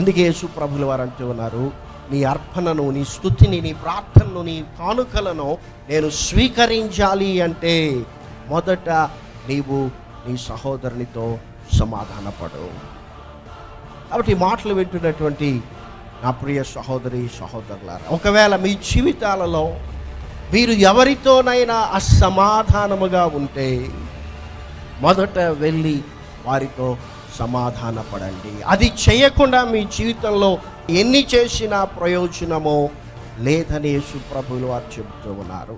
అందుకే యేసు ప్రభుల వారు అంటూ ఉన్నారు, నీ అర్పణను, నీ స్తుతిని, నీ ప్రార్థనను, నీ కానుకలను నేను స్వీకరించాలి అంటే మొదట నీవు నీ సహోదరునితో సమాధానపడు. కాబట్టి మాటలు వింటున్నటువంటి నా ప్రియ సహోదరి సహోదరులారా, ఒకవేళ మీ జీవితాలలో మీరు ఎవరితోనైనా అసమాధానముగా ఉంటే మొదట వెళ్ళి వారితో సమాధానపడండి. అది చేయకుండా మీ జీవితంలో ఎన్ని చేసినా ప్రయోజనమో లేదని యేసు ప్రభువులు వారు చెబుతూ ఉన్నారు.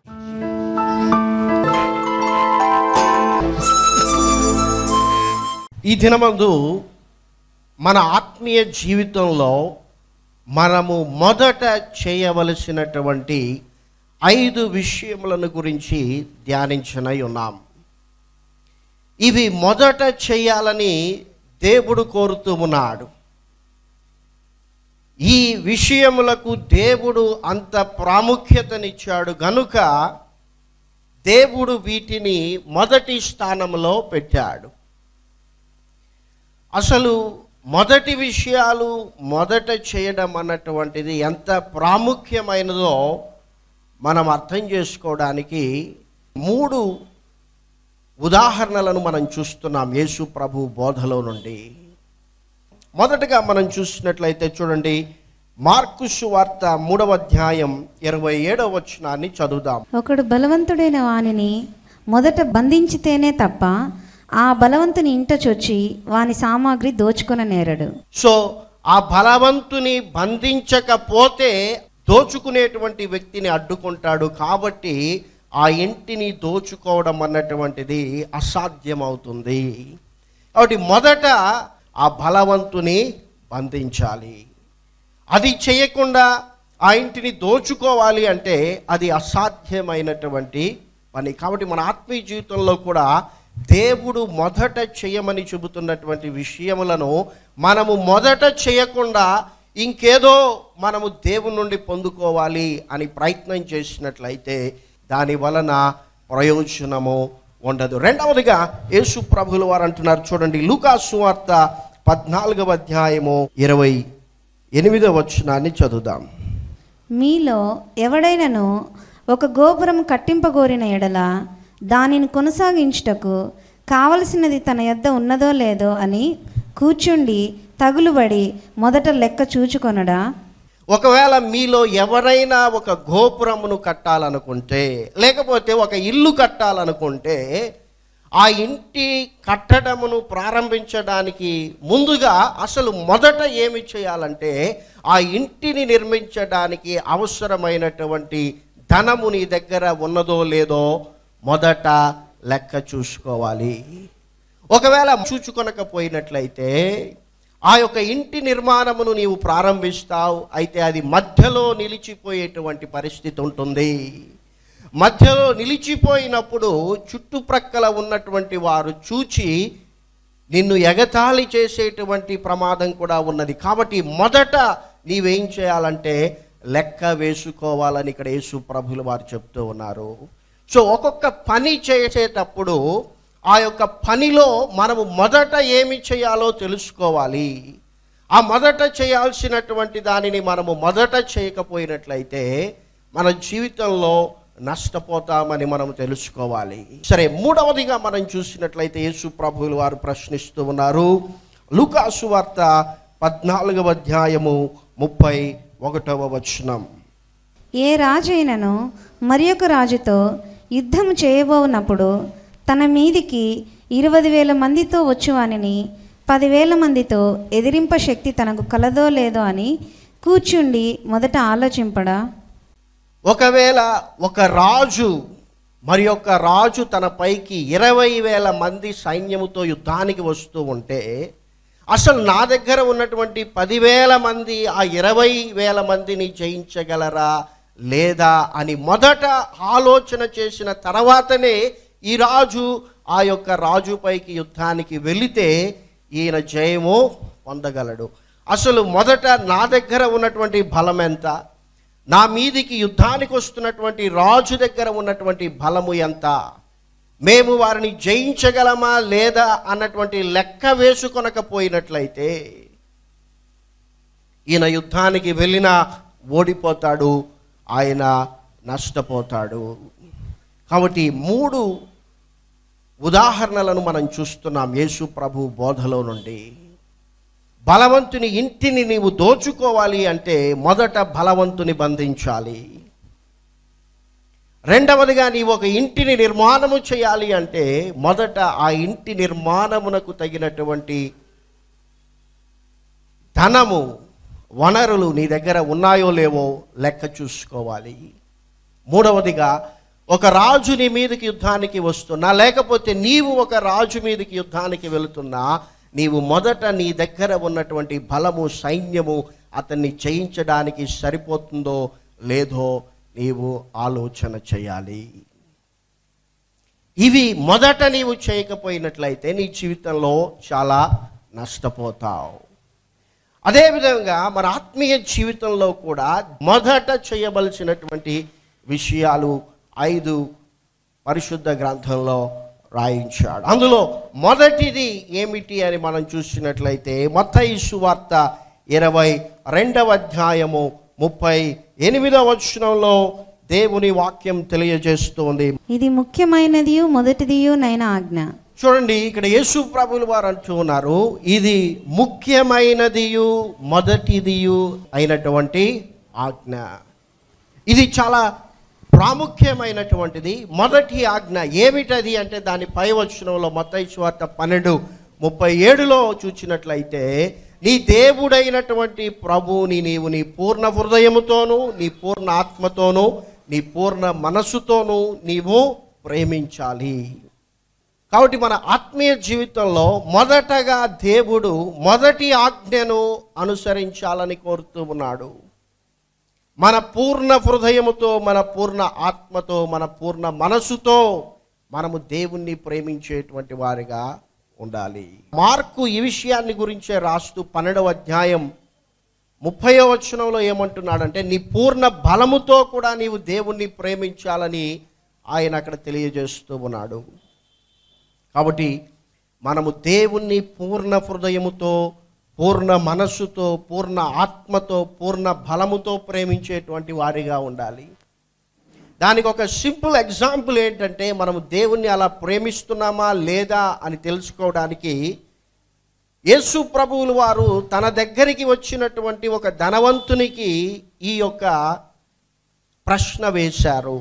ఈ దినమందు మన ఆత్మీయ జీవితంలో మనము మొదట చేయవలసినటువంటి 5 విషయములను గురించి ధ్యానించనై ఉన్నాం. ఇవి మొదట చేయాలని దేవుడు కోరుతూ ఉన్నాడు. ఈ విషయములకు దేవుడు అంత ప్రాముఖ్యతనిచ్చాడు గనుక దేవుడు వీటిని మొదటి స్థానంలో పెట్టాడు. అసలు మొదటి విషయాలు మొదట చేయడం అన్నటువంటిది ఎంత ప్రాముఖ్యమైనదో మనం అర్థం చేసుకోవడానికి 3 ఉదాహరణలను మనం చూస్తున్నాం యేసు ప్రభు బోధలో నుండి. మొదటగా మనం చూసినట్లయితే చూడండి, మార్కు సువార్త 3వ అధ్యాయం 27వ వచనాన్ని చదువుదాం. ఒకడు బలవంతుడైన వానిని మొదట బంధించితేనే తప్ప ఆ బలవంతుని ఇంట చొచ్చి వాని సామాగ్రి దోచుకొన నేరడు. సో ఆ బలవంతుని బంధించకపోతే దోచుకునేటువంటి వ్యక్తిని అడ్డుకుంటాడు. కాబట్టి ఆ ఇంటిని దోచుకోవడం అన్నటువంటిది అసాధ్యమవుతుంది. కాబట్టి మొదట ఆ బలవంతుని బంధించాలి. అది చేయకుండా ఆ ఇంటిని దోచుకోవాలి అంటే అది అసాధ్యమైనటువంటి పని. కాబట్టి మన ఆత్మీయ జీవితంలో కూడా దేవుడు మొదట చేయమని చెబుతున్నటువంటి విషయములను మనము మొదట చేయకుండా ఇంకేదో మనము దేవుని నుండి పొందుకోవాలి అని ప్రయత్నం చేసినట్లయితే దాని వలన ప్రయోజనము ఉండదు. రెండవదిగా యేసు ప్రభువుల వారు అంటున్నారు, చూడండి, లూకా సువార్త 14వ అధ్యాయము 28వ వచనాన్ని చదువుదాం. మీలో ఎవడైనను ఒక గోపురం కట్టింపగోరిన ఎడల దానిని కొనసాగించుటకు కావలసినది తన యొద్ద ఉన్నదో లేదో అని కూర్చుండి తగులుబడి మొదట లెక్క చూచుకొనడా? ఒకవేళ మీలో ఎవరైనా ఒక గోపురమును కట్టాలనుకుంటే, లేకపోతే ఒక ఇల్లు కట్టాలనుకుంటే, ఆ ఇంటి కట్టడమును ప్రారంభించడానికి ముందుగా అసలు మొదట ఏమి చేయాలంటే ఆ ఇంటిని నిర్మించడానికి అవసరమైనటువంటి ధనము నీ దగ్గర ఉన్నదో లేదో మొదట లెక్క చూసుకోవాలి. ఒకవేళ చూచుకొనకపోయినట్లయితే ఆ యొక్క ఇంటి నిర్మాణమును నీవు ప్రారంభిస్తావు, అయితే అది మధ్యలో నిలిచిపోయేటువంటి పరిస్థితి ఉంటుంది. మధ్యలో నిలిచిపోయినప్పుడు చుట్టుప్రక్కల ఉన్నటువంటి వారు చూచి నిన్ను ఎగతాళి చేసేటువంటి ప్రమాదం కూడా ఉన్నది. కాబట్టి మొదట నీవేం చేయాలంటే లెక్క వేసుకోవాలని ఇక్కడ యేసు ప్రభువుల వారు చెప్తూ ఉన్నారు. సో ఒక్కొక్క పని చేసేటప్పుడు ఆ యొక్క పనిలో మనము మొదట ఏమి చేయాలో తెలుసుకోవాలి. ఆ మొదట చేయాల్సినటువంటి దానిని మనము మొదట చేయకపోయినట్లయితే మన జీవితంలో నష్టపోతామని మనం తెలుసుకోవాలి. సరే, మూడవదిగా మనం చూసినట్లయితే యేసు ప్రభువుల వారు ప్రశ్నిస్తూ ఉన్నారు. లూకా సువార్త 14వ అధ్యాయము 31వ వచనం. ఏ రాజైనను మరి ఒక రాజుతో యుద్ధము చేయబోనప్పుడు తన మీదికి 20,000 మందితో వచ్చువానిని 10,000 మందితో ఎదిరింప శక్తి తనకు కలదో లేదో అని కూర్చుండి మొదట ఆలోచింపడా? ఒకవేళ ఒక రాజు మరి ఒక రాజు తన పైకి 20,000 మంది సైన్యముతో యుద్ధానికి వస్తూ ఉంటే అసలు నా దగ్గర ఉన్నటువంటి 10,000 మంది ఆ 20,000 మందిని జయించగలరా లేదా అని మొదట ఆలోచన చేసిన తర్వాతనే ఈ రాజు ఆ యొక్క రాజుపైకి యుద్ధానికి వెళితే ఈయన జయము పొందగలడు. అసలు మొదట నా దగ్గర ఉన్నటువంటి బలం ఎంత, నా మీదికి యుద్ధానికి వస్తున్నటువంటి రాజు దగ్గర ఉన్నటువంటి బలము ఎంత, మేము వారిని జయించగలమా లేదా అన్నటువంటి లెక్క వేసుకొనకపోయినట్లయితే ఈయన యుద్ధానికి వెళ్ళినా ఓడిపోతాడు, ఆయన నష్టపోతాడు. కాబట్టి 3 ఉదాహరణలను మనం చూస్తున్నాం యేసు ప్రభు బోధలో నుండి. బలవంతుని ఇంటిని నీవు దోచుకోవాలి అంటే మొదట బలవంతుని బంధించాలి. రెండవదిగా నీవు ఒక ఇంటిని నిర్మాణము చేయాలి అంటే మొదట ఆ ఇంటి నిర్మాణమునకు తగినటువంటి ధనము, వనరులు నీ దగ్గర ఉన్నాయో లేవో లెక్క చూసుకోవాలి. మూడవదిగా ఒక రాజు నీ మీదకి యుద్ధానికి వస్తున్నా, లేకపోతే నీవు ఒక రాజు మీదకి యుద్ధానికి వెళుతున్నా, నీవు మొదట నీ దగ్గర ఉన్నటువంటి బలము, సైన్యము అతన్ని జయించడానికి సరిపోతుందో లేదో నీవు ఆలోచన చేయాలి. ఇవి మొదట నీవు చేయకపోయినట్లయితే నీ జీవితంలో చాలా నష్టపోతావు. అదేవిధంగా మన ఆత్మీయ జీవితంలో కూడా మొదట చేయవలసినటువంటి విషయాలు 5 పరిశుద్ధ గ్రంథంలో రాయించాడు. అందులో మొదటిది ఏమిటి అని మనం చూసినట్లయితే మత్తయి సువార్త 22వ అధ్యాయము 38వ వచనంలో దేవుని వాక్యం తెలియజేస్తోంది. ఇది ముఖ్యమైనదియు మొదటిదియు నైన ఆజ్ఞ. చూడండి, ఇక్కడ యేసు ప్రభువుల వారు అంటూ ఉన్నారు, ఇది ముఖ్యమైనదియు మొదటిదియు అయినటువంటి ఆజ్ఞ. ఇది చాలా ప్రాముఖ్యమైనటువంటిది. మొదటి ఆజ్ఞ ఏమిటది అంటే దాని పై వచనంలో మత్తయి సువార్త 12:37లో చూచినట్లయితే, నీ దేవుడైనటువంటి ప్రభువుని నీవు నీ పూర్ణ హృదయముతోనూ, నీ పూర్ణ ఆత్మతోనూ, నీ పూర్ణ మనస్సుతోనూ నీవు ప్రేమించాలి. కాబట్టి మన ఆత్మీయ జీవితంలో మొదటగా దేవుడు మొదటి ఆజ్ఞను అనుసరించాలని కోరుతూ ఉన్నాడు. మన పూర్ణ హృదయముతో, మన పూర్ణ ఆత్మతో, మన పూర్ణ మనసుతో మనము దేవుణ్ణి ప్రేమించేటువంటి వారిగా ఉండాలి. మార్కు ఈ విషయాన్ని గురించే రాస్తూ 12వ అధ్యాయం 30వ వచనంలో ఏమంటున్నాడంటే, నీ పూర్ణ బలముతో కూడా నీవు దేవుణ్ణి ప్రేమించాలని ఆయన అక్కడ తెలియజేస్తూ ఉన్నాడు. కాబట్టి మనము దేవుణ్ణి పూర్ణ హృదయముతో, పూర్ణ మనస్సుతో, పూర్ణ ఆత్మతో, పూర్ణ బలముతో ప్రేమించేటువంటి వారిగా ఉండాలి. దానికి ఒక సింపుల్ ఎగ్జాంపుల్ ఏంటంటే, మనము దేవుణ్ణి అలా ప్రేమిస్తున్నామా లేదా అని తెలుసుకోవడానికి యేసు ప్రభువుల వారు తన దగ్గరికి వచ్చినటువంటి ఒక ధనవంతునికి ఈ యొక్క ప్రశ్న వేశారు.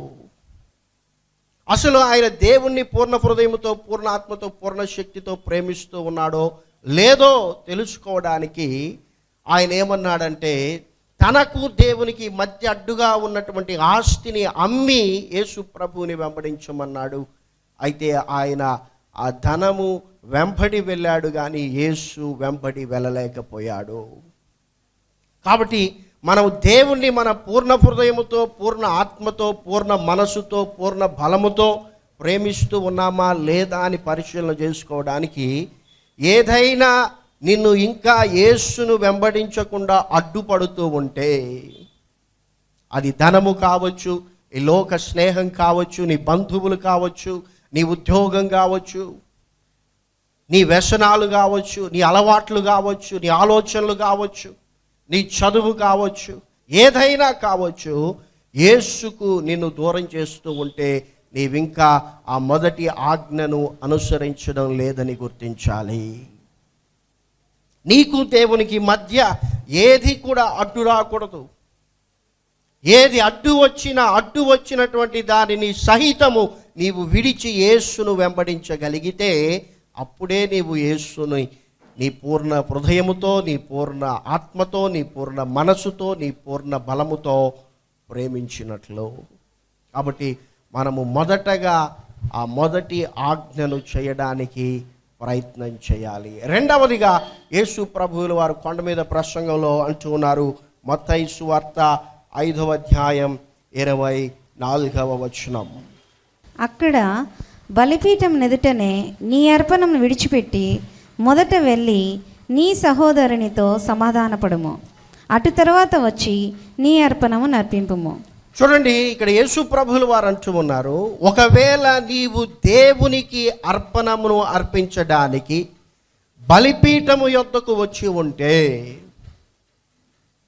అసలు ఆయన దేవుణ్ణి పూర్ణ హృదయముతో, పూర్ణ ఆత్మతో, పూర్ణ శక్తితో ప్రేమిస్తూ ఉన్నాడో లేదో తెలుసుకోవడానికి ఆయన ఏమన్నాడంటే, తనకు దేవునికి మధ్య అడ్డుగా ఉన్నటువంటి ఆస్తిని అమ్మి యేసు ప్రభువుని వెంబడించమన్నాడు. అయితే ఆయన ఆ ధనము వెంబడి వెళ్ళాడు, కానీ యేసు వెంబడి వెళ్ళలేకపోయాడు. కాబట్టి మనం దేవుణ్ణి మన పూర్ణ హృదయముతో, పూర్ణ ఆత్మతో, పూర్ణ మనసుతో, పూర్ణ బలముతో ప్రేమిస్తూ ఉన్నామా లేదా అని పరిశీలన చేసుకోవడానికి ఏదైనా నిన్ను ఇంకా యేసును వెంబడించకుండా అడ్డుపడుతూ ఉంటే, అది ధనము కావచ్చు, ఈ లోక స్నేహం కావచ్చు, నీ బంధువులు కావచ్చు, నీ ఉద్యోగం కావచ్చు, నీ వ్యసనాలు కావచ్చు, నీ అలవాట్లు కావచ్చు, నీ ఆలోచనలు కావచ్చు, నీ చదువు కావచ్చు, ఏదైనా కావచ్చు, యేసుకు నిన్ను దూరం చేస్తూ ఉంటే నీవింకా ఆ మొదటి ఆజ్ఞను అనుసరించడం లేదని గుర్తించాలి. నీకు దేవునికి మధ్య ఏది కూడా అడ్డు రాకూడదు. ఏది అడ్డు వచ్చినటువంటి దానిని సహితము నీవు విడిచి యేసును వెంబడించగలిగితే అప్పుడే నీవు యేసుని నీ పూర్ణ హృదయముతో, నీ పూర్ణ ఆత్మతో, నీ పూర్ణ మనసుతో, నీ పూర్ణ బలముతో ప్రేమించినట్లు. కాబట్టి మనము మొదటగా ఆ మొదటి ఆజ్ఞను చేయడానికి ప్రయత్నం చేయాలి. రెండవదిగా యేసు ప్రభువుల వారు కొండ మీద ప్రసంగంలో అంటూ ఉన్నారు, మత్తయి సువార్త 5వ అధ్యాయం 24వ వచనం. అక్కడ బలిపీఠం ఎదుటనే నీ అర్పణను విడిచిపెట్టి మొదట వెళ్ళి నీ సహోదరునితో సమాధానపడుము, అటు తర్వాత వచ్చి నీ అర్పణము నర్పింపుము. చూడండి, ఇక్కడ యేసు ప్రభువుల వారు అంటూ ఉన్నారు, ఒకవేళ నీవు దేవునికి అర్పణమును అర్పించడానికి బలిపీఠము యొద్దకు వచ్చి ఉంటే,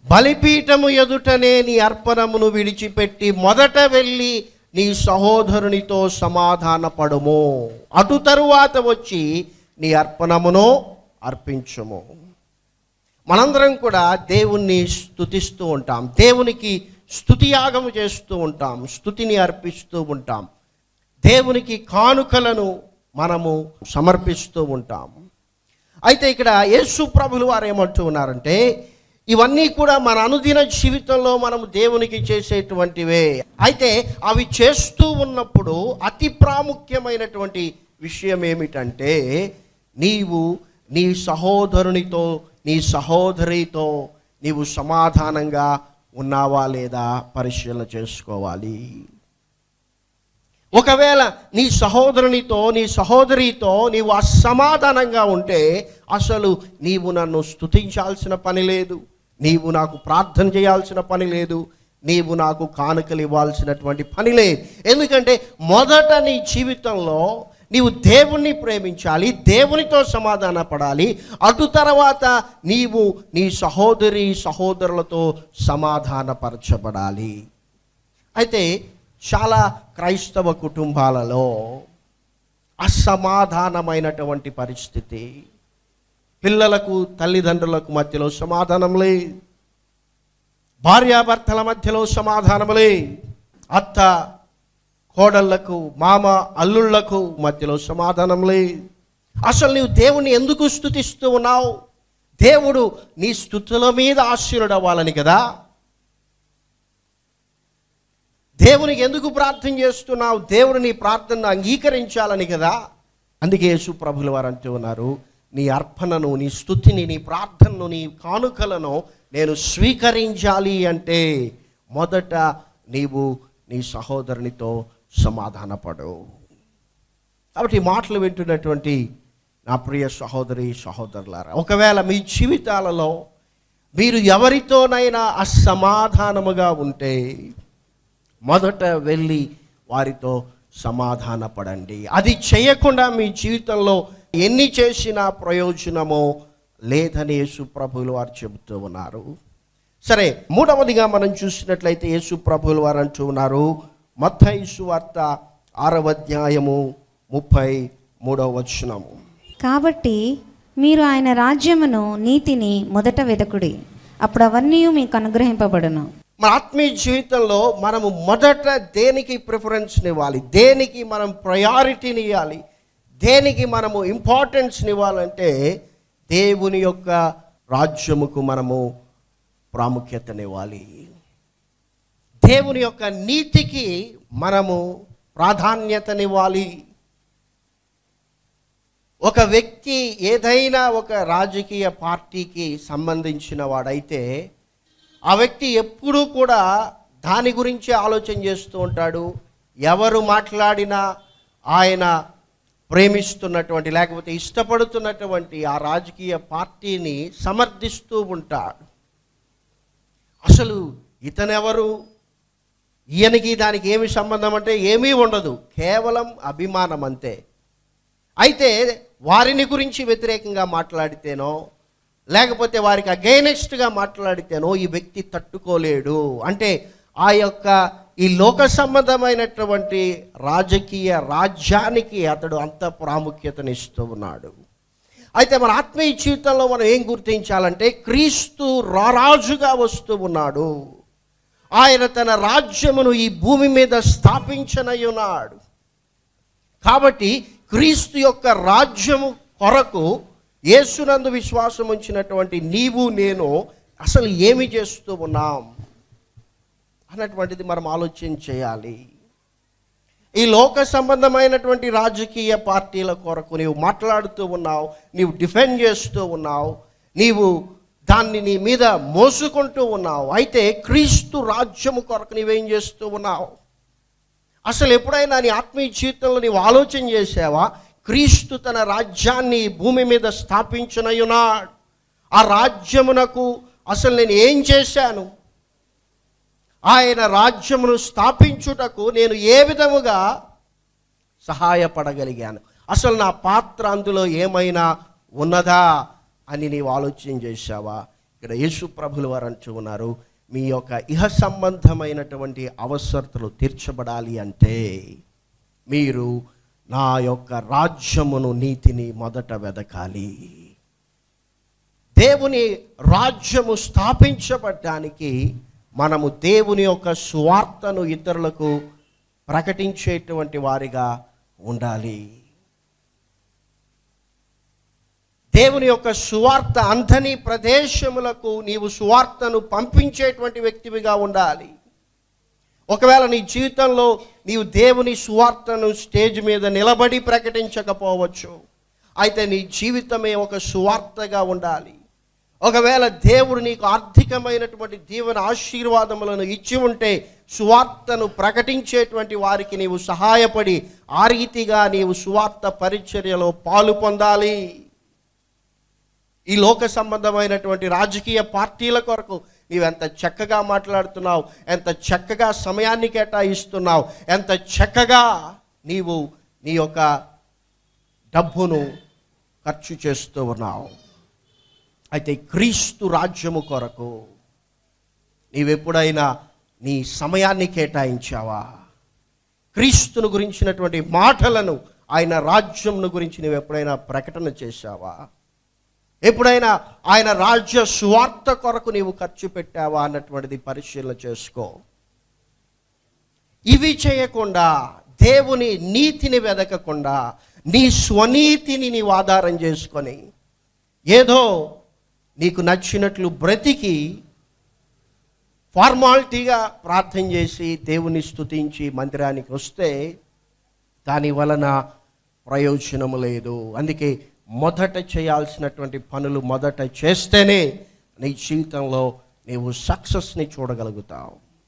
బలిపీఠము ఎదుటనే నీ అర్పణమును విడిచిపెట్టి మొదట వెళ్ళి నీ సహోదరునితో సమాధానపడుము, అటు తరువాత వచ్చి నీ అర్పణమును అర్పించుము. మనందరం కూడా దేవుణ్ణి స్తుతిస్తూ ఉంటాం, దేవునికి స్తుతియాగము చేస్తూ ఉంటాం, స్తుతిని అర్పిస్తూ ఉంటాం, దేవునికి కానుకలను మనము సమర్పిస్తూ ఉంటాం. అయితే ఇక్కడ యేసు ప్రభులు వారు ఏమంటూ ఉన్నారంటే, ఇవన్నీ కూడా మన అనుదిన జీవితంలో మనము దేవునికి చేసేటువంటివే. అయితే అవి చేస్తూ ఉన్నప్పుడు అతి ప్రాముఖ్యమైనటువంటి విషయం ఏమిటంటే, నీవు నీ సహోదరునితో నీ సహోదరితో నీవు సమాధానంగా ఉన్నావా లేదా పరిశీలన చేసుకోవాలి. ఒకవేళ నీ సహోదరునితో నీ సహోదరితో నీవు అసమాధానంగా ఉంటే అసలు నీవు నన్ను స్తుతించాల్సిన పని లేదు, నీవు నాకు ప్రార్థన చేయాల్సిన పని లేదు, నీవు నాకు కానుకలు ఇవ్వాల్సినటువంటి పని లేదు. ఎందుకంటే మొదట నీ జీవితంలో నీవు దేవుణ్ణి ప్రేమించాలి, దేవునితో సమాధాన పడాలి, అటు తర్వాత నీవు నీ సహోదరి సహోదరులతో సమాధానపరచబడాలి. అయితే చాలా క్రైస్తవ కుటుంబాలలో అసమాధానమైనటువంటి పరిస్థితి, పిల్లలకు తల్లిదండ్రులకు మధ్యలో సమాధానం లేదు, భార్యాభర్తల మధ్యలో సమాధానం లేదు, అత్త కోడళ్లకు మామ అల్లుళ్లకు మధ్యలో సమాధానం లేదు. అసలు నీవు దేవుణ్ణి ఎందుకు స్తుతిస్తూ ఉన్నావు? దేవుడు నీ స్తుతుల మీద ఆశీర్వడవ్వాలని కదా. దేవునికి ఎందుకు ప్రార్థన చేస్తున్నావు? దేవుడు నీ ప్రార్థనను అంగీకరించాలని కదా. అందుకే యేసు ప్రభుల వారు అంటూ ఉన్నారు, నీ అర్పణను, నీ స్తుతిని, నీ ప్రార్థనను, నీ కానుకలను నేను స్వీకరించాలి అంటే మొదట నీవు నీ సహోదరునితో సమాధానపడు. కాబట్టి ఈ మాటలు వింటున్నటువంటి నా ప్రియ సహోదరి సహోదరులారా, ఒకవేళ మీ జీవితాలలో మీరు ఎవరితోనైనా అసమాధానముగా ఉంటే మొదట వెళ్ళి వారితో సమాధానపడండి. అది చేయకుండా మీ జీవితంలో ఎన్ని చేసినా ప్రయోజనమో లేదని యేసు ప్రభువులు వారు చెబుతూ ఉన్నారు. సరే, మూడవదిగా మనం చూసినట్లయితే యేసు ప్రభువులు వారు అంటూ ఉన్నారు, మత్తయి సువార్త 6వ అధ్యాయము 33వ వచనము, కాబట్టి మీరు ఆయన రాజ్యమును నీతిని మొదట వెదకుడి, అప్పుడు అవన్నీ మీకు అనుగ్రహింపబడును. మన ఆత్మీయ జీవితంలో మనము మొదట దేనికి ప్రిఫరెన్స్ ఇవ్వాలి, దేనికి మనం ప్రయారిటీని ఇవ్వాలి, దేనికి మనము ఇంపార్టెన్స్ని ఇవ్వాలంటే దేవుని యొక్క రాజ్యముకు మనము ప్రాముఖ్యతనివ్వాలి. దేవుని యొక్క నీతికి మనము ప్రాధాన్యతనివ్వాలి. ఒక వ్యక్తి ఏదైనా ఒక రాజకీయ పార్టీకి సంబంధించిన వాడైతే ఆ వ్యక్తి ఎప్పుడూ కూడా దాని గురించి ఆలోచన చేస్తూ ఉంటాడు. ఎవరు మాట్లాడినా ఆయన ప్రేమిస్తున్నటువంటి లేకపోతే ఇష్టపడుతున్నటువంటి ఆ రాజకీయ పార్టీని సమర్థిస్తూ ఉంటాడు. అసలు ఇతనెవరు, ఈయనకి దానికి ఏమి సంబంధం అంటే ఏమీ ఉండదు, కేవలం అభిమానం అంతే. అయితే వారిని గురించి వ్యతిరేకంగా మాట్లాడితేనో లేకపోతే వారికి అగైనెస్ట్గా మాట్లాడితేనో ఈ వ్యక్తి తట్టుకోలేడు. అంటే ఆ యొక్క ఈ లోక సంబంధమైనటువంటి రాజకీయ రాజ్యానికి అతడు అంత ప్రాముఖ్యతనిస్తూ ఉన్నాడు. అయితే మన ఆత్మీయ జీవితంలో మనం ఏం గుర్తించాలంటే క్రీస్తు రారాజుగా వస్తూ ఉన్నాడు. ఆయన తన రాజ్యమును ఈ భూమి మీద స్థాపించనయ్యున్నాడు. కాబట్టి క్రీస్తు యొక్క రాజ్యము కొరకు యేసునందు విశ్వాసం ఉంచినటువంటి నీవు నేను అసలు ఏమి చేస్తూ ఉన్నాం అన్నటువంటిది మనం ఆలోచన చేయాలి. ఈ లోక సంబంధమైనటువంటి రాజకీయ పార్టీల కొరకు నీవు మాట్లాడుతూ ఉన్నావు, నీవు డిఫెండ్ చేస్తూ ఉన్నావు, నీవు దాన్ని నీ మీద మోసుకుంటూ ఉన్నావు. అయితే క్రీస్తు రాజ్యము కొరకు నీవేం చేస్తూ ఉన్నావు? అసలు ఎప్పుడైనా నీ ఆత్మీయ జీవితంలో నీవు ఆలోచన చేసావా? క్రీస్తు తన రాజ్యాన్ని భూమి మీద స్థాపించనయ్యున్నాడు. ఆ రాజ్యమునకు అసలు నేను ఏం చేశాను? ఆయన రాజ్యమును స్థాపించుటకు నేను ఏ విధముగా సహాయపడగలిగాను? అసలు నా పాత్ర అందులో ఏమైనా ఉన్నదా అని నీవు ఆలోచన చేశావా? ఇక్కడ యేసు ప్రభుల వారు అంటూ ఉన్నారు, మీ యొక్క ఇహ సంబంధమైనటువంటి అవసరతలు తీర్చబడాలి అంటే మీరు నా యొక్క రాజ్యమును, నీతిని మొదట వెదకాలి. దేవుని రాజ్యము స్థాపించబడడానికి మనము దేవుని యొక్క సువార్తను ఇతరులకు ప్రకటించేటువంటి వారిగా ఉండాలి. దేవుని యొక్క సువార్త అంతని ప్రదేశములకు నీవు సువార్తను పంపించేటువంటి వ్యక్తివిగా ఉండాలి. ఒకవేళ నీ జీవితంలో నీవు దేవుని సువార్తను స్టేజ్ మీద నిలబడి ప్రకటించకపోవచ్చు, అయితే నీ జీవితమే ఒక సువార్తగా ఉండాలి. ఒకవేళ దేవుడు నీకు ఆర్థికమైనటువంటి దీవెన ఆశీర్వాదములను ఇచ్చి ఉంటే సువార్తను ప్రకటించేటువంటి వారికి నీవు సహాయపడి ఆ రీతిగా నీవు సువార్త పరిచర్యలో పాలు పొందాలి. ఈ లోక సంబంధమైనటువంటి రాజకీయ పార్టీల కొరకు నీవెంత చక్కగా మాట్లాడుతున్నావు, ఎంత చక్కగా సమయాన్ని కేటాయిస్తున్నావు, ఎంత చక్కగా నీవు నీ యొక్క డబ్బును ఖర్చు చేస్తూ ఉన్నావు. అయితే క్రీస్తు రాజ్యము కొరకు నీవెప్పుడైనా నీ సమయాన్ని కేటాయించావా? క్రీస్తును గురించినటువంటి మాటలను, ఆయన రాజ్యంను గురించి నీవు ఎప్పుడైనా ప్రకటన చేశావా? ఎప్పుడైనా ఆయన రాజ్య సువార్త కొరకు నీవు ఖర్చు పెట్టావా అన్నటువంటిది పరిశీలన చేసుకో. ఇవి చేయకుండా, దేవుని నీతిని వెదకకుండా, నీ స్వనీతిని నీవు ఆధారం చేసుకొని ఏదో నీకు నచ్చినట్లు బ్రతికి ఫార్మాలిటీగా ప్రార్థన చేసి దేవుని స్తుతించి మందిరానికి వస్తే దాని వలన ప్రయోజనము లేదు. అందుకే మొదట చేయాల్సినటువంటి పనులు మొదట చేస్తేనే నీ జీవితంలో నీవు సక్సెస్ని చూడగలుగుతావు.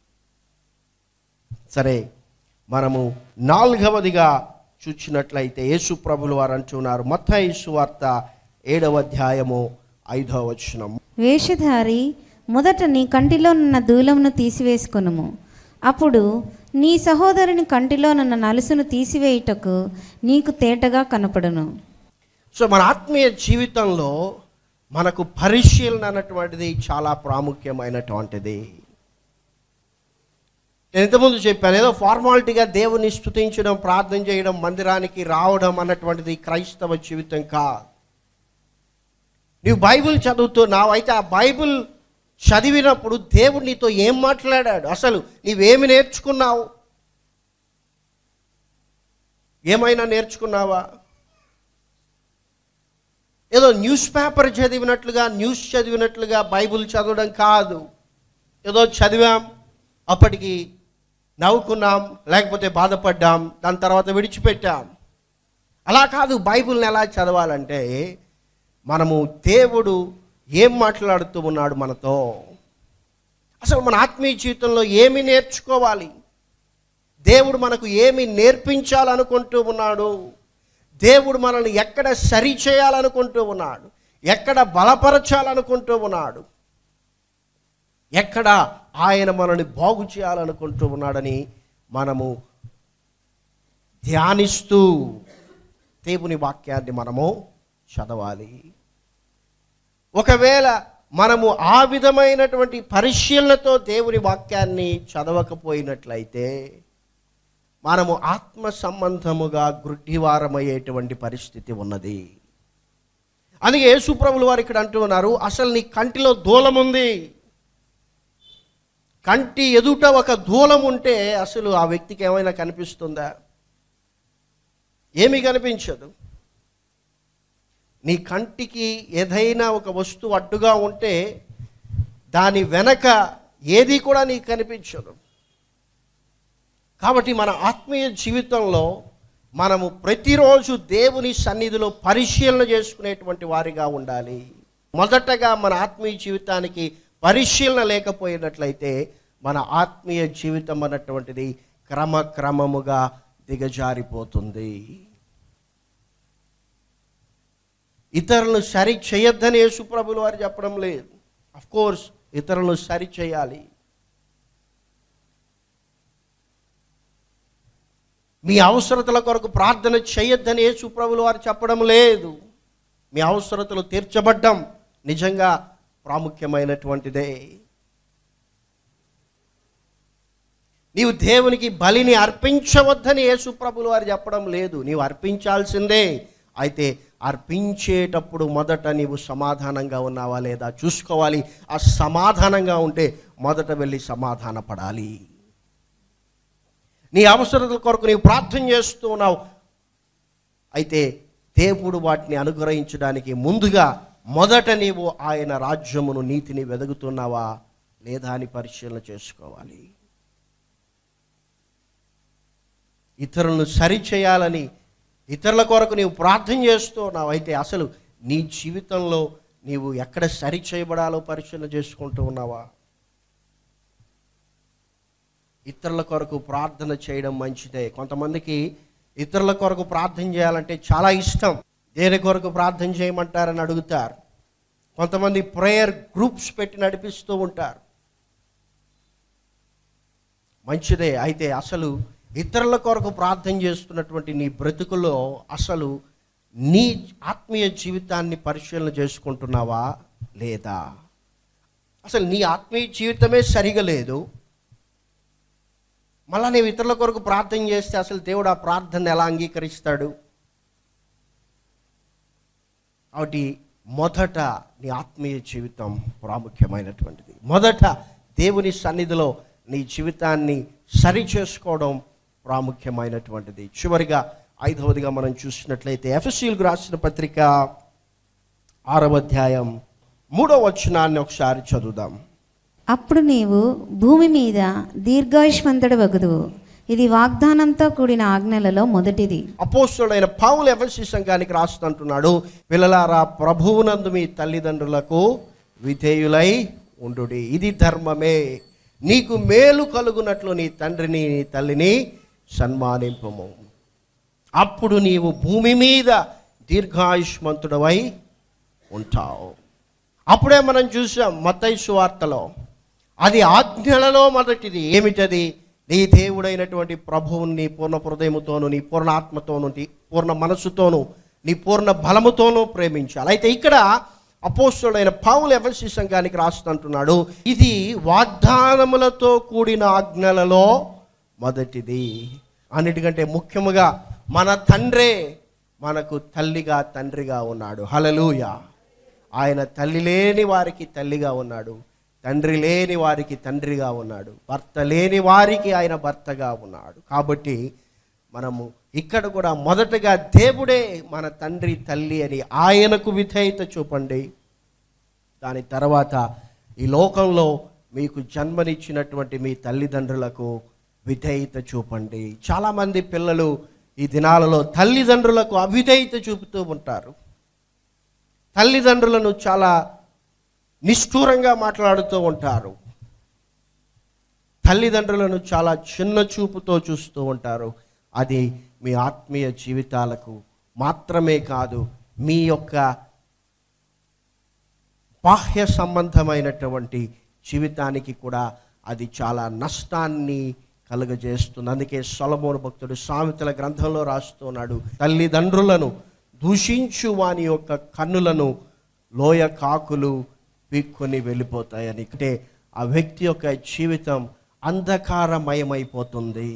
సరే, మనము 4వదిగా చూచినట్లయితే యేసు ప్రభులు వారు అంటున్నారు, మత్తయి సువార్త 7వ అధ్యాయము 5వ వచనం, వేషధారి మొదట నీ కంటిలోనున్న దూలమును తీసివేసుకొనుము, అప్పుడు నీ సహోదరుని కంటిలోనున్న నలుసును తీసివేయుటకు నీకు తేటగా కనపడును. సో మన ఆత్మీయ జీవితంలో మనకు పరిశీలన అన్నటువంటిది చాలా ప్రాముఖ్యమైనటువంటిది. నేను ఇంతకుముందు చెప్పాను, ఏదో ఫార్మాలిటీగా దేవుని స్తుతించడం, ప్రార్థన చేయడం, మందిరానికి రావడం అన్నటువంటిది క్రైస్తవ జీవితం కాదు. నీవు బైబిల్ చదువుతున్నావు, అయితే ఆ బైబిల్ చదివినప్పుడు దేవుడు నీతో ఏం మాట్లాడాడు, అసలు నీవేమి నేర్చుకున్నావు? ఏమైనా నేర్చుకున్నావా? ఏదో న్యూస్ పేపర్ చదివినట్లుగా, న్యూస్ చదివినట్లుగా బైబిల్ చదవడం కాదు. ఏదో చదివాం, అప్పటికి నవ్వుకున్నాం, లేకపోతే బాధపడ్డాం, దాని తర్వాత విడిచిపెట్టాం. అలా కాదు. బైబిల్ని ఎలా చదవాలంటే మనము దేవుడు ఏం మాట్లాడుతూ ఉన్నాడు మనతో, అసలు మన ఆత్మీయ జీవితంలో ఏమి నేర్చుకోవాలి, దేవుడు మనకు ఏమి నేర్పించాలనుకుంటూ ఉన్నాడు, దేవుడు మనల్ని ఎక్కడ సరి చేయాలనుకుంటూ ఉన్నాడు, ఎక్కడ బలపరచాలనుకుంటూ ఉన్నాడు, ఎక్కడ ఆయన మనల్ని బాగు చేయాలనుకుంటూ ఉన్నాడని మనము ధ్యానిస్తూ దేవుని వాక్యాన్ని మనము చదవాలి. ఒకవేళ మనము ఆ విధమైనటువంటి పరిశీలనతో దేవుని వాక్యాన్ని చదవకపోయినట్లయితే మనము ఆత్మ సంబంధముగా గుడ్డివారమయ్యేటువంటి పరిస్థితి ఉన్నది. అందుకే యేసు ప్రభులు వారు ఇక్కడ అంటూ ఉన్నారు, అసలు నీ కంటిలో దూలం ఉంది. కంటి ఎదుట ఒక దూలం ఉంటే అసలు ఆ వ్యక్తికి ఏమైనా కనిపిస్తుందా? ఏమీ కనిపించదు. నీ కంటికి ఏదైనా ఒక వస్తువు అడ్డుగా ఉంటే దాని వెనక ఏది కూడా నీకు కనిపించదు. కాబట్టి మన ఆత్మీయ జీవితంలో మనము ప్రతిరోజు దేవుని సన్నిధిలో పరిశీలన చేసుకునేటువంటి వారిగా ఉండాలి. మొదటగా మన ఆత్మీయ జీవితానికి పరిశీలన లేకపోయినట్లయితే మన ఆత్మీయ జీవితం అన్నటువంటిది క్రమక్రమముగా దిగజారిపోతుంది. ఇతరులను సరి చేయొద్దని యేసు ప్రభులు వారు చెప్పడం లేదు. ఆఫ్ కోర్స్ ఇతరులను సరి చేయాలి. మీ అవసరతల కొరకు ప్రార్థన చేయొద్దని యేసు ప్రభులు వారు చెప్పడం లేదు. మీ అవసరతలు తీర్చబడ్డం, నిజంగా ప్రాముఖ్యమైనటువంటిదే. నీవు దేవునికి బలిని అర్పించవద్దని యేసు ప్రభులు వారు చెప్పడం లేదు. నీవు అర్పించాల్సిందే. అయితే అర్పించేటప్పుడు మొదట నీవు సమాధానంగా ఉన్నావా లేదా చూసుకోవాలి. ఆ సమాధానంగా ఉంటే మొదట వెళ్ళి సమాధాన పడాలి. నీ అవసరతల కొరకు నీవు ప్రార్థన చేస్తూ ఉన్నావు. అయితే దేవుడు వాటిని అనుగ్రహించడానికి ముందుగా మొదట నీవు ఆయన రాజ్యమును, నీతిని వెదుగుతున్నావా లేదా అని పరిశీలన చేసుకోవాలి. ఇతరులను సరిచేయాలని ఇతరుల కొరకు నీవు ప్రార్థన చేస్తున్నావు. అయితే అసలు నీ జీవితంలో నీవు ఎక్కడ సరి చేయబడాలో పరిశీలన చేసుకుంటూ ఉన్నావా? ఇతరుల కొరకు ప్రార్థన చేయడం మంచిదే. కొంతమందికి ఇతరుల కొరకు ప్రార్థన చేయాలంటే చాలా ఇష్టం. దేని కొరకు ప్రార్థన చేయమంటారని అడుగుతారు. కొంతమంది ప్రేయర్ గ్రూప్స్ పెట్టి నడిపిస్తూ ఉంటారు. మంచిదే. అయితే అసలు ఇతరుల కొరకు ప్రార్థన చేస్తున్నటువంటి నీ బ్రతుకులో అసలు నీ ఆత్మీయ జీవితాన్ని పరిశీలన చేసుకుంటున్నావా లేదా? అసలు నీ ఆత్మీయ జీవితమే సరిగా లేదు, మళ్ళా నీవు ఇతరుల కొరకు ప్రార్థన చేస్తే అసలు దేవుడు ఆ ప్రార్థన ఎలా అంగీకరిస్తాడు? కాబట్టి మొదట నీ ఆత్మీయ జీవితం ప్రాముఖ్యమైనటువంటిది. మొదట దేవుని సన్నిధిలో నీ జీవితాన్ని సరి చేసుకోవడం ప్రాముఖ్యమైనటువంటిది. చివరిగా 5వదిగా మనం చూసినట్లయితే ఎఫెసీయులకు రాసిన పత్రిక 6వ అధ్యాయం 3వ వచనాన్ని ఒకసారి చదువుదాం. అప్పుడు నీవు భూమి మీద దీర్ఘాయుష్మంతుడు వగుదువు. ఇది వాగ్దానంతో కూడిన ఆజ్ఞలలో మొదటిది. అపోస్తలుడైన పౌలు ఎఫెసీ సంఘానికి రాస్తుంటున్నాడు, పిల్లలారా ప్రభువునందు మీ తల్లిదండ్రులకు విధేయులై ఉండుడి, ఇది ధర్మమే. నీకు మేలు కలుగునట్లు నీ తండ్రిని నీ తల్లిని సన్మానింపము. అప్పుడు నీవు భూమి మీద దీర్ఘాయుష్మంతుడవై ఉంటావు. అప్పుడే మనం చూసాం మత్తయి సువార్తలో, అది ఆజ్ఞలలో మొదటిది. ఏమిటది? నీ దేవుడైనటువంటి ప్రభువుని నీ పూర్ణ హృదయముతోను, నీ పూర్ణ ఆత్మతోను, నీ పూర్ణ మనసుతోను, నీ పూర్ణ బలముతోనూ ప్రేమించాలి. అయితే ఇక్కడ అపోస్తలుడైన పౌలు ఎఫెసీ సంఘానికి రాస్తుంటున్నాడు, ఇది వాగ్దానములతో కూడిన ఆజ్ఞలలో మొదటిది. అన్నిటికంటే ముఖ్యముగా మన తండ్రే మనకు తల్లిగా తండ్రిగా ఉన్నాడు. హల్లెలూయా. ఆయన తల్లి లేని వారికి తల్లిగా ఉన్నాడు, తండ్రి లేని వారికి తండ్రిగా ఉన్నాడు, భర్త లేని వారికి ఆయన భర్తగా ఉన్నాడు. కాబట్టి మనము ఇక్కడ కూడా మొదటగా దేవుడే మన తండ్రి తల్లి అని ఆయనకు విధేయత చూపండి. దాని తర్వాత ఈ లోకంలో మీకు జన్మనిచ్చినటువంటి మీ తల్లిదండ్రులకు విధేయత చూపండి. చాలామంది పిల్లలు ఈ దినాలలో తల్లిదండ్రులకు అవిధేయత చూపుతూ ఉంటారు. తల్లిదండ్రులను చాలా నిష్ఠూరంగా మాట్లాడుతూ ఉంటారు. తల్లిదండ్రులను చాలా చిన్న చూపుతో చూస్తూ ఉంటారు. అది మీ ఆత్మీయ జీవితాలకు మాత్రమే కాదు, మీ యొక్క బాహ్య సంబంధమైనటువంటి జీవితానికి కూడా అది చాలా నష్టాన్ని కలుగజేస్తుంది. అందుకే సొలొమోను భక్తుడు సామెతల గ్రంథంలో రాస్తున్నాడు, తల్లిదండ్రులను దూషించు వాని యొక్క కన్నులను లోయ కాకులు పీక్కొని వెళ్ళిపోతాయని. అంటే ఆ వ్యక్తి యొక్క జీవితం అంధకారమయమైపోతుంది,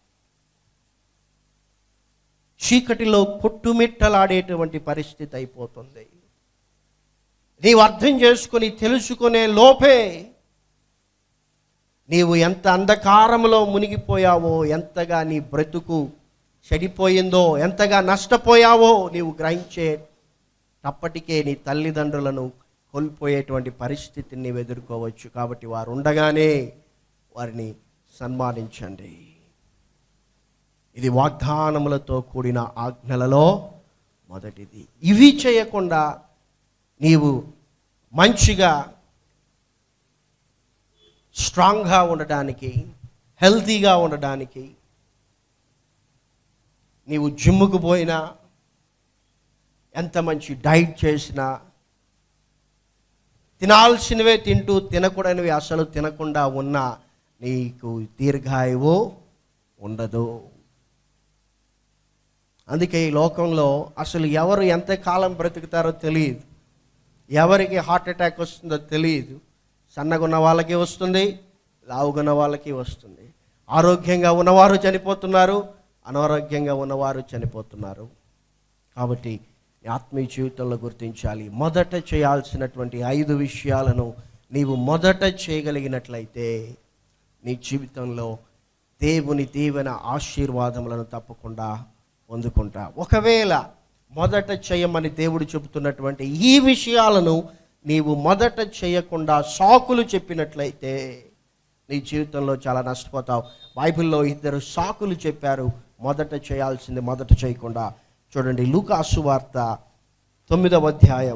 చీకటిలో కొట్టుమిట్టలాడేటువంటి పరిస్థితి అయిపోతుంది. నీవు అర్థం చేసుకొని తెలుసుకునే లోపే నీవు ఎంత అంధకారంలో మునిగిపోయావో, ఎంతగా నీ బ్రతుకు చెడిపోయిందో, ఎంతగా నష్టపోయావో నీవు గ్రహించేటప్పటికే నీ తల్లిదండ్రులను కోల్పోయేటువంటి పరిస్థితిని నీవు ఎదుర్కోవచ్చు. కాబట్టి వారు ఉండగానే వారిని సన్మానించండి. ఇది వాగ్దానములతో కూడిన ఆజ్ఞలలో మొదటిది. ఇవి చేయకుండా నీవు మంచిగా స్ట్రాంగ్గా ఉండడానికి, హెల్తీగా ఉండడానికి నీవు జిమ్ముకు పోయినా, ఎంత మంచి డైట్ చేసినా, తినాల్సినవే తింటూ తినకూడనివి అసలు తినకుండా ఉన్నా నీకు దీర్ఘాయువు ఉండదు. అందుకే ఈ లోకంలో అసలు ఎవరు ఎంతకాలం బ్రతుకుతారో తెలియదు. ఎవరికి హార్ట్ అటాక్ వస్తుందో తెలియదు. సన్నగా ఉన్న వాళ్ళకి వస్తుంది, లావుగున్న వాళ్ళకి వస్తుంది. ఆరోగ్యంగా ఉన్నవారు చనిపోతున్నారు, అనారోగ్యంగా ఉన్నవారు చనిపోతున్నారు. కాబట్టి ఆత్మీయ జీవితంలో గుర్తించాలి, మొదట చేయాల్సినటువంటి 5 విషయాలను నీవు మొదట చేయగలిగినట్లయితే నీ జీవితంలో దేవుని దీవెన ఆశీర్వాదములను తప్పకుండా పొందుకుంటా. ఒకవేళ మొదట చేయమని దేవుడు చెబుతున్నటువంటి ఈ విషయాలను నీవు మొదట చేయకుండా సాకులు చెప్పినట్లయితే నీ జీవితంలో చాలా నష్టపోతావు. బైబిల్లో 2 సాకులు చెప్పారు, మొదట చేయాల్సింది మొదట చేయకుండా. చూడండి, లూకాసు వార్త 9వ అధ్యాయం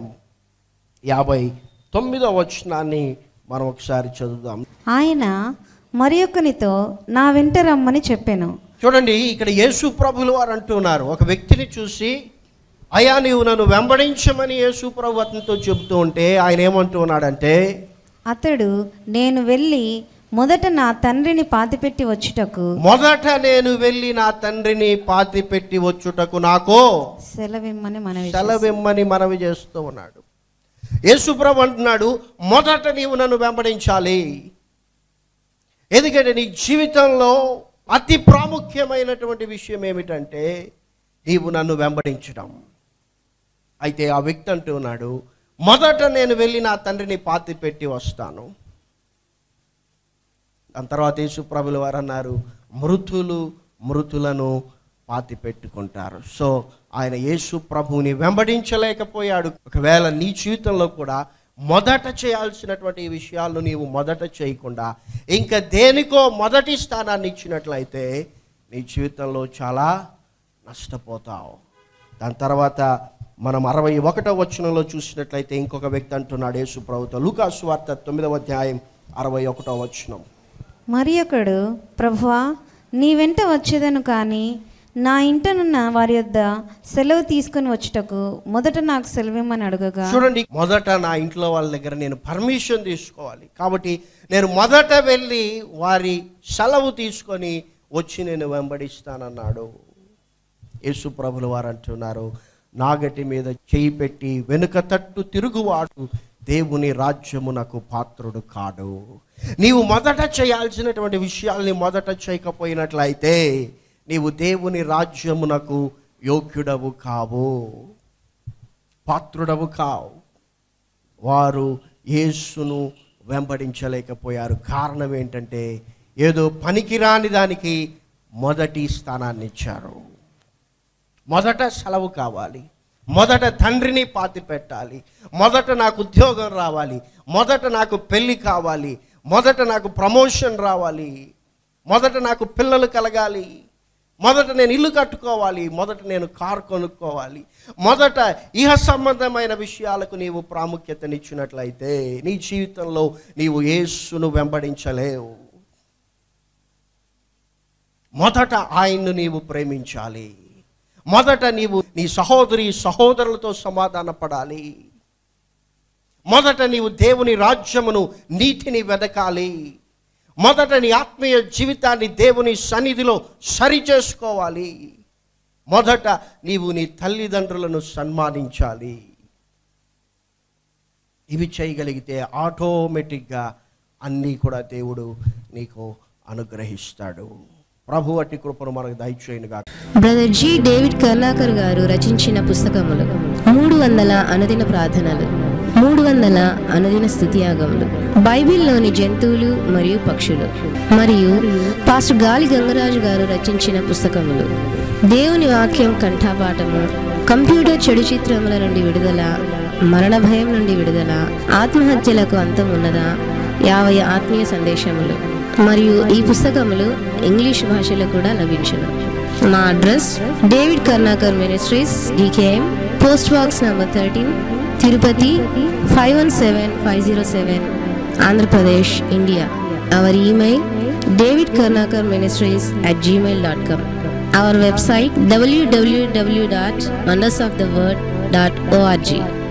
59వ వచనాన్ని మనం ఒకసారి చదువుదాం. ఆయన మరి ఒకనితో నా వెంట రమ్మని చెప్పాను. చూడండి, ఇక్కడ యేసు ప్రభులు వారు అంటున్నారు, ఒక వ్యక్తిని చూసి అయ్యా నీవు నన్ను వెంబడించమని యేసు ప్రభు అతనితో చెబుతూ ఉంటే ఆయన ఏమంటూ ఉన్నాడంటే, అతడు నేను వెళ్ళి మొదట నా తండ్రిని పాతిపెట్టి వచ్చుటకు నాకు సెలవిమ్మని మనవి చేస్తూ ఉన్నాడు. యేసు ప్రభు అంటున్నాడు, మొదట నీవు నన్ను వెంబడించాలి. ఎందుకంటే నీ జీవితంలో అతి ప్రాముఖ్యమైనటువంటి విషయం ఏమిటంటే నీవు నన్ను వెంబడించడం. అయితే ఆ వ్యక్తి అంటూ ఉన్నాడు, మొదట నేను వెళ్ళి నా తండ్రిని పాతిపెట్టి వస్తాను. దాని తర్వాత యేసు ప్రభుల వారు అన్నారు, మృతులను పాతి పెట్టుకుంటారు. సో ఆయన యేసు ప్రభువుని వెంబడించలేకపోయాడు. ఒకవేళ నీ జీవితంలో కూడా మొదట చేయాల్సినటువంటి ఈ విషయాలను నీవు మొదట చేయకుండా ఇంకా దేనికో మొదటి స్థానాన్ని ఇచ్చినట్లయితే నీ జీవితంలో చాలా నష్టపోతావు. దాని తర్వాత మనం 61వ వచనంలో చూసినట్లయితే ఇంకొక వ్యక్తి అంటున్నాడు యేసు ప్రభుతో, లూకాసు వార్త 9వ అధ్యాయం 61వ వచనం. మరి ఒకడు, ప్రభువా నీ వెంట వచ్చేదను, కానీ నా ఇంటనున్న వారి యొద్ద సెలవు తీసుకుని వచ్చుటకు మొదట నాకు సెలవిమ్మని అడగగా. చూడండి, మొదట నా ఇంట్లో వాళ్ళ దగ్గర నేను పర్మిషన్ తీసుకోవాలి. కాబట్టి నేను మొదట వెళ్ళి వారి సెలవు తీసుకొని వచ్చి నేను వెంబడిస్తానన్నాడు. యేసు ప్రభుల వారు అంటున్నారు, నాగటి మీద చేయి పెట్టి వెనుక తట్టు తిరుగువాడు దేవుని రాజ్యమునకు పాత్రుడు కాడు. నీవు మొదట చేయాల్సినటువంటి విషయాల్ని మొదట చేయకపోయినట్లయితే నీవు దేవుని రాజ్యమునకు యోగ్యుడవు కావు, పాత్రుడవు కావు. వారు యేసును వెంబడించలేకపోయారు. కారణం ఏంటంటే ఏదో పనికిరాని దానికి మొదటి స్థానాన్ని ఇచ్చారు. మొదట సెలవు కావాలి, మొదట తండ్రిని పాతి పెట్టాలి, మొదట నాకు ఉద్యోగం రావాలి, మొదట నాకు పెళ్ళి కావాలి, మొదట నాకు ప్రమోషన్ రావాలి, మొదట నాకు పిల్లలు కలగాలి, మొదట నేను ఇల్లు కట్టుకోవాలి, మొదట నేను కారు కొనుక్కోవాలి, మొదట ఇహ సంబంధమైన విషయాలకు నీవు ప్రాముఖ్యతనిచ్చినట్లయితే నీ జీవితంలో నీవు యేసును వెంబడించలేవు. మొదట ఆయన్ను నీవు ప్రేమించాలి, మొదట నీవు నీ సహోదరులతో సమాధాన పడాలి, మొదట నీవు దేవుని రాజ్యమును నీతిని వెదకాలి, మొదట నీ ఆత్మీయ జీవితాన్ని దేవుని సన్నిధిలో సరి చేసుకోవాలి, మొదట నీవు నీ తల్లిదండ్రులను సన్మానించాలి. ఇవి చేయగలిగితే ఆటోమేటిక్గా అన్నీ కూడా దేవుడు నీకు అనుగ్రహిస్తాడు. ప్రభు అట్టి కృపను మనకు దయచేయునుగా. Brother G. డేవిడ్ కర్నాకర్ గారు రచించిన పుస్తకములు 300 అనుదిన ప్రార్థనలు, 300 అనుదిన స్తుతియాగములు, బైబిల్లోని జంతువులు మరియు పక్షులు, మరియు పాస్టర్ గాలి గంగరాజు గారు రచించిన పుస్తకములు దేవుని వాక్యం కంఠపాఠము, కంప్యూటర్ చెడు చిత్రముల నుండి విడుదల, మరణ భయం నుండి విడుదల, ఆత్మహత్యలకు అంతం ఉన్నదా, 50 ఆత్మీయ సందేశములు. మరియు ఈ పుస్తకములు ఇంగ్లీష్ భాషలో కూడా లభించును. మా address David Karnakar ministries, DKM, post box number 13, Tirupati 517507, Andhra Pradesh, India. Our email davidkarnakarministries@gmail.com. Our website www.wondersoftheword.org.